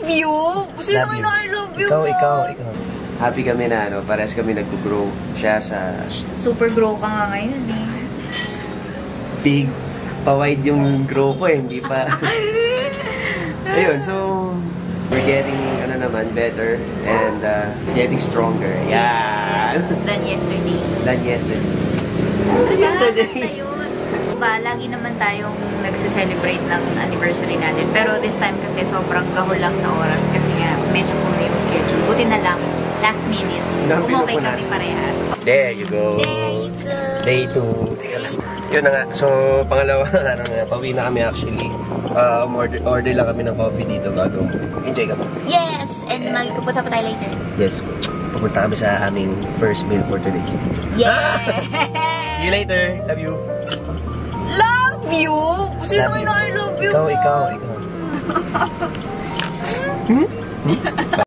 you! Sino yung I love you mo? Ikaw. Happy kami na, parehas kami nag-grow. Siya sa... Super grow ka nga ngayon, eh. Big, pa-wide yung grow ko, eh. Hindi pa... Ayun, so... We're getting, better and getting stronger. Yeah! Than yesterday. Than yesterday. Lagi naman tayong nagse-celebrate ng anniversary natin. Pero this time kasi sobrang gahol lang sa oras kasi nga medyo puno yung schedule. Buti na lang, last minute. Umokay kami parehas. There you go. Day 2. Teka lang. Yun na nga. So, pangalawa na pauwi na kami actually. Order lang kami ng coffee dito bago. Enjoy kami. Yes! And magpupunta pa tayo later. Yes. Pupunta kami sa aming first meal for today's video. Yeah! See you later. Love you. Love you? Sino yung I love you mo? Ikaw.